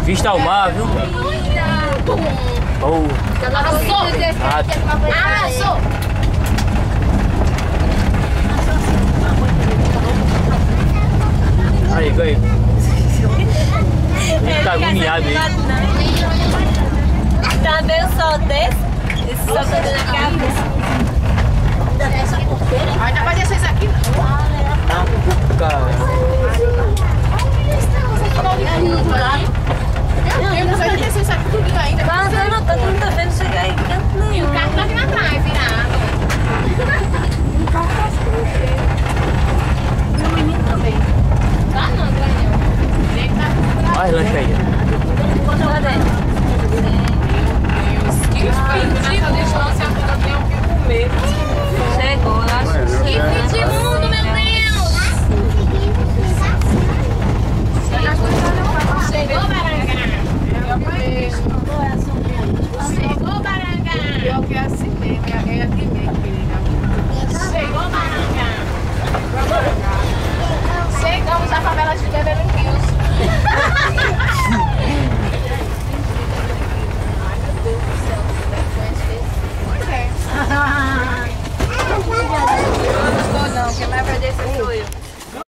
Vista ao mar, viu? Oh. Arrasou! Aí, ganhei. Ele tá agoniado aí. Tá vendo só desse? Esse só tá na cabeça. Ainda vai descer isso aqui, não. Cara. Eu não sei descer isso aqui tudo ainda. Mas eu não tá vendo chegar em canto nenhum. E o carro tá aqui atrás, virado. E o menino também. Tá não, Daniel. Olha lanche aí. Deus, que frio. Nessa distância eu tenho que comer.